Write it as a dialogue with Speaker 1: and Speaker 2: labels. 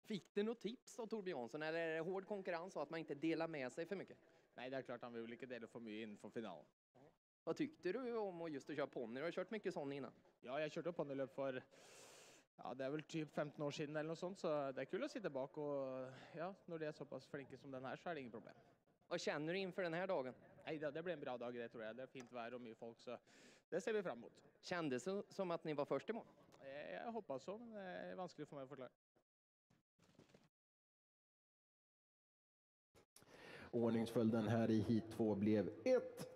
Speaker 1: Fick du något tips av Torbjörn Jansson, eller är det hård konkurrens så att man inte delar med sig för mycket?
Speaker 2: Nej, det är klart han vill inte dela för mycket inför finalen.
Speaker 1: Vad tyckte du om att just köra ponny? Du har kört mycket sån innan.
Speaker 2: Ja, jag körde ponnylöp för det är väl typ 15 år sedan eller något sånt, så det är kul att sitta bak och ja, när det är så pass flinke som den här så är det inget problem.
Speaker 1: Vad känner du inför den här dagen?
Speaker 2: Nej, det blir en bra dag, det tror jag. Det är fint väder och mycket folk, så det ser vi fram emot.
Speaker 1: Kändes det som att ni var först i mål?
Speaker 2: Jag hoppas så, men det är vanskligt för mig att förklara.
Speaker 3: Ordningsföljden här i heat 2 blev 1,